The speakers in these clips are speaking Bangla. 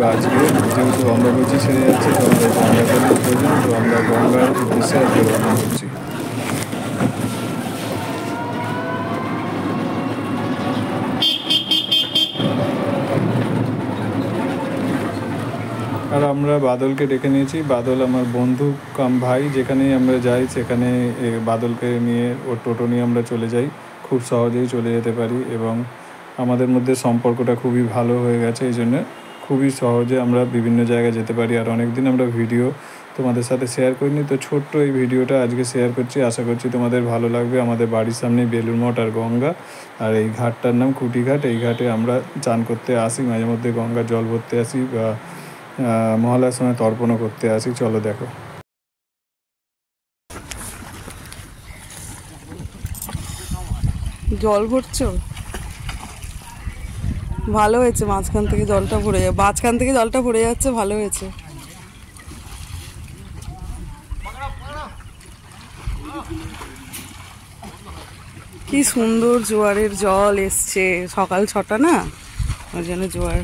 আজকে যেহেতু অম্বাবচী ছেড়ে যাচ্ছে তো আমাদের গঙ্গা জলের প্রয়োজন, তো আমরা গঙ্গার উদ্দেশ্যে আজকে রওনা করছি। আর আমরা বাদলকে ডেকে নিয়েছি। বাদল আমার বন্ধু কাম ভাই, যেখানেই আমরা যাই সেখানে বাদলকে নিয়ে ওর টোটো নিয়ে আমরা চলে যাই, খুব সহজেই চলে যেতে পারি এবং আমাদের মধ্যে সম্পর্কটা খুবই ভালো হয়ে গেছে, এই জন্য খুবই সহজে আমরা বিভিন্ন জায়গায় যেতে পারি। আর অনেক দিন আমরা ভিডিও তোমাদের সাথে শেয়ার করিনি, তো ছোট্ট এই ভিডিওটা আজকে শেয়ার করছি। আশা করছি তোমাদের ভালো লাগবে। আমাদের বাড়ির সামনে বেলুড় মঠ আর গঙ্গা, আর এই ঘাটটার নাম খুঁটি ঘাট। এই ঘাটে আমরা চান করতে আসি, মাঝে মধ্যে গঙ্গার জল ভরতে আসি বা মহালয়ার সময় তর্পণও করতে আসি। চলো দেখো। জল ভরছো? ভালো হয়েছে, মাঝখান থেকে জলটা ভরে যাবে, মাঝখান থেকে জলটা ভরে যাচ্ছে, ভালো হয়েছে। কি সুন্দর জোয়ারের জল এসছে, সকাল 6টা না, ওই জন্য জোয়ার।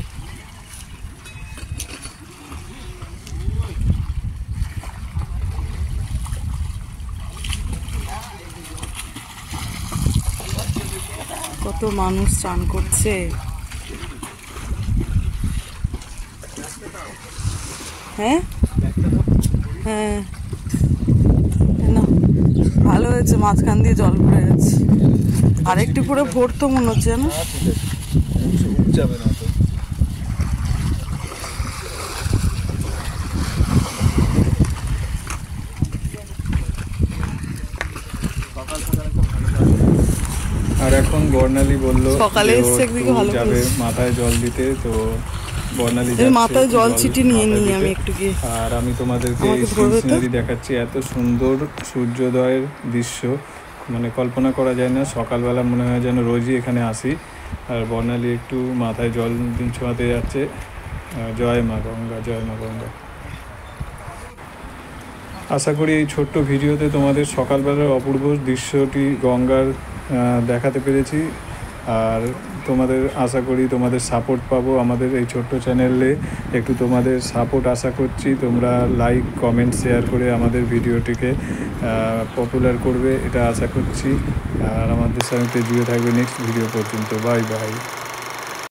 কত মানুষ চান করছে। হ্যাঁ হ্যাঁ, ভালো হয়েছে, মাঝখান দিয়ে জল ভরে যাচ্ছে। আরেকটু পুরো ভরতো মনে হচ্ছে না। আর এখন বর্ণালী বললো সকালে এসছে একদিকে ভালো যাবে মাথায় জল দিতে, তো বর্ণালী মাথায় জল ছিটিয়ে নিয়ে নিই আমি একটু গিয়ে। আর আমি তোমাদেরকে সিনারি দেখাচ্ছি, এত সুন্দর সূর্যোদয়ের দৃশ্য, মানে কল্পনা করা যায় না। সকালবেলা মনে হয় যেন রোজই এখানে আসি। আর বর্ণালী একটু মাথায় জল ছোঁয়াতে যাচ্ছে। জয় মা গঙ্গা, জয় মা গঙ্গা। আশা করি এই ছোট্ট ভিডিওতে তোমাদের সকালবেলার অপূর্ব দৃশ্যটি গঙ্গার দেখাতে পেরেছি। আর তোমাদের আশা করি তোমাদের সাপোর্ট পাবো আমাদের এই ছোট্ট চ্যানেলে। একটু তোমাদের সাপোর্ট আশা করছি, তোমরা লাইক কমেন্ট শেয়ার করে আমাদের ভিডিওটিকে পপুলার করবে, এটা আশা করছি। আর আমাদের সঙ্গে জুড়ে থাকবে নেক্সট ভিডিও পর্যন্ত। Bye by.